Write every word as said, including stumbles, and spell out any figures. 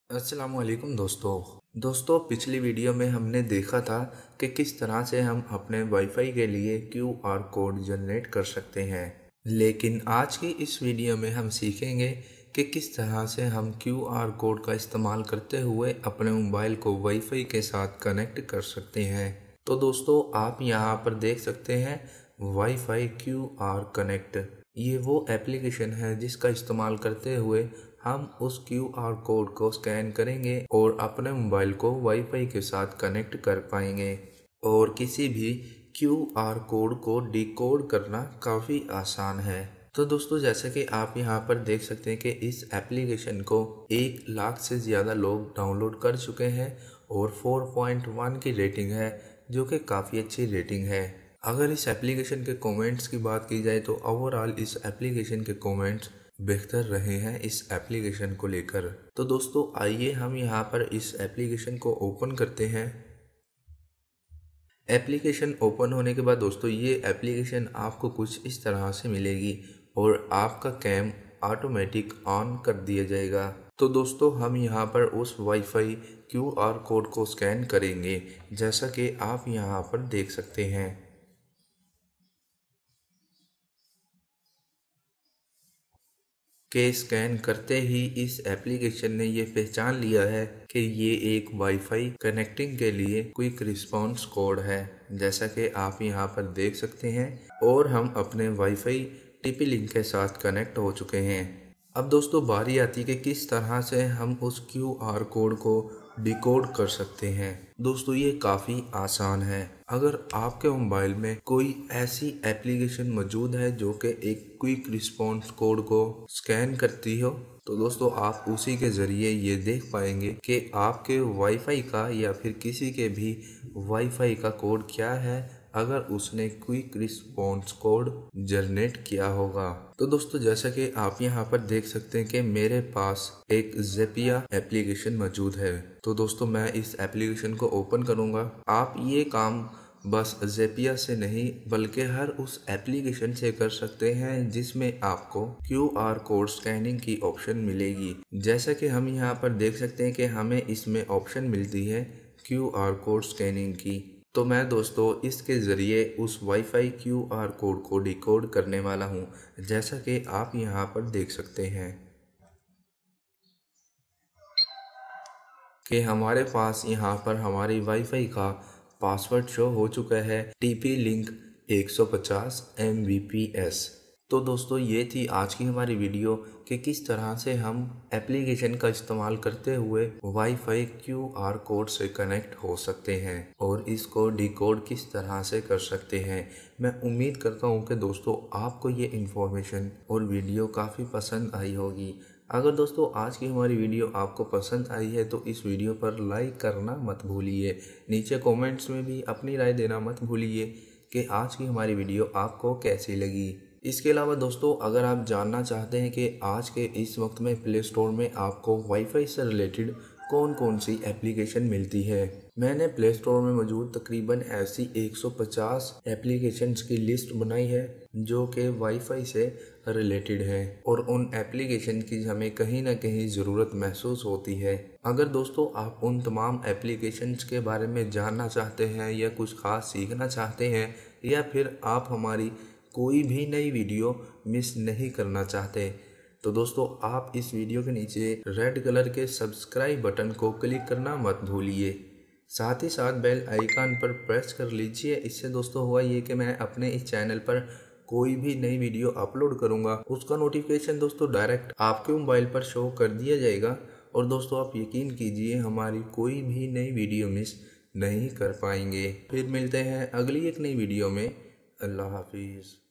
अस्सलामुअलैकुम दोस्तों दोस्तों पिछली वीडियो में हमने देखा था कि किस तरह से हम अपने वाईफाई के लिए क्यू आर कोड जनरेट कर सकते हैं। लेकिन आज की इस वीडियो में हम सीखेंगे कि किस तरह से हम क्यू आर कोड का इस्तेमाल करते हुए अपने मोबाइल को वाईफाई के साथ कनेक्ट कर सकते हैं। तो दोस्तों आप यहाँ पर देख सकते हैं वाईफाई क्यू आर कनेक्ट। ये वो एप्लीकेशन है जिसका इस्तेमाल करते हुए हम उस क्यू आर कोड को स्कैन करेंगे और अपने मोबाइल को वाईफाई के साथ कनेक्ट कर पाएंगे। और किसी भी क्यू आर कोड को डिकोड करना काफ़ी आसान है। तो दोस्तों जैसे कि आप यहाँ पर देख सकते हैं कि इस एप्लीकेशन को एक लाख से ज़्यादा लोग डाउनलोड कर चुके हैं और चार पॉइंट एक की रेटिंग है, जो कि काफ़ी अच्छी रेटिंग है। अगर इस एप्लीकेशन के कमेंट्स की बात की जाए तो ओवरऑल इस एप्लीकेशन के कमेंट्स बेहतर रहे हैं इस एप्लीकेशन को लेकर। तो दोस्तों आइए हम यहाँ पर इस एप्लीकेशन को ओपन करते हैं। एप्लीकेशन ओपन होने के बाद दोस्तों ये एप्लीकेशन आपको कुछ इस तरह से मिलेगी और आपका कैम ऑटोमेटिक ऑन कर दिया जाएगा। तो दोस्तों हम यहाँ पर उस वाईफाई क्यू आर कोड को स्कैन करेंगे, जैसा कि आप यहाँ पर देख सकते हैं। के स्कैन करते ही इस एप्लीकेशन ने ये पहचान लिया है कि ये एक वाईफाई कनेक्टिंग के लिए क्विक रिस्पांस कोड है, जैसा कि आप यहाँ पर देख सकते हैं। और हम अपने वाईफाई टीपी लिंक के साथ कनेक्ट हो चुके हैं। अब दोस्तों बारी आती है कि किस तरह से हम उस क्यू आर कोड को डिकोड कर सकते हैं। दोस्तों ये काफ़ी आसान है। अगर आपके मोबाइल में कोई ऐसी एप्लीकेशन मौजूद है जो कि एक क्विक रिस्पांस कोड को स्कैन करती हो, तो दोस्तों आप उसी के ज़रिए ये देख पाएंगे कि आपके वाईफाई का या फिर किसी के भी वाईफाई का कोड क्या है, अगर उसने क्विक रिस्पांस कोड जनरेट किया होगा। तो दोस्तों जैसा कि आप यहाँ पर देख सकते हैं कि मेरे पास एक ज़ेपिया एप्लीकेशन मौजूद है। तो दोस्तों मैं इस एप्लीकेशन को ओपन करूँगा। आप ये काम बस ज़ेपिया से नहीं बल्कि हर उस एप्लीकेशन से कर सकते हैं जिसमें आपको क्यू आर कोड स्कैनिंग की ऑप्शन मिलेगी। जैसा कि हम यहाँ पर देख सकते हैं कि हमें इसमें ऑप्शन मिलती है क्यू आर कोड स्कैनिंग की। तो मैं दोस्तों इसके ज़रिए उस वाईफाई क्यू आर कोड को डिकोड करने वाला हूं, जैसा कि आप यहां पर देख सकते हैं कि हमारे पास यहां पर हमारी वाईफाई का पासवर्ड शो हो चुका है, टीपी लिंक एक सौ पचास एम बी पी एस। तो दोस्तों ये थी आज की हमारी वीडियो कि किस तरह से हम एप्लीकेशन का इस्तेमाल करते हुए वाईफाई क्यू आर कोड से कनेक्ट हो सकते हैं और इसको डिकोड किस तरह से कर सकते हैं। मैं उम्मीद करता हूं कि दोस्तों आपको ये इन्फॉर्मेशन और वीडियो काफ़ी पसंद आई होगी। अगर दोस्तों आज की हमारी वीडियो आपको पसंद आई है तो इस वीडियो पर लाइक करना मत भूलिए। नीचे कमेंट्स में भी अपनी राय देना मत भूलिए कि आज की हमारी वीडियो आपको कैसी लगी। इसके अलावा दोस्तों अगर आप जानना चाहते हैं कि आज के इस वक्त में प्ले स्टोर में आपको वाईफाई से रिलेटेड कौन कौन सी एप्लीकेशन मिलती है, मैंने प्ले स्टोर में मौजूद तकरीबन ऐसी एक सौ पचास एप्लीकेशंस की लिस्ट बनाई है जो कि वाईफाई से रिलेटेड है और उन एप्लीकेशन की हमें कहीं ना कहीं ज़रूरत महसूस होती है। अगर दोस्तों आप उन तमाम एप्लीकेशंस के बारे में जानना चाहते हैं या कुछ खास सीखना चाहते हैं या फिर आप हमारी कोई भी नई वीडियो मिस नहीं करना चाहते, तो दोस्तों आप इस वीडियो के नीचे रेड कलर के सब्सक्राइब बटन को क्लिक करना मत भूलिए। साथ ही साथ बेल आइकन पर प्रेस कर लीजिए। इससे दोस्तों हुआ ये कि मैं अपने इस चैनल पर कोई भी नई वीडियो अपलोड करूंगा उसका नोटिफिकेशन दोस्तों डायरेक्ट आपके मोबाइल पर शो कर दिया जाएगा। और दोस्तों आप यकीन कीजिए हमारी कोई भी नई वीडियो मिस नहीं कर पाएंगे। फिर मिलते हैं अगली एक नई वीडियो में। अल्लाह हाफिज़।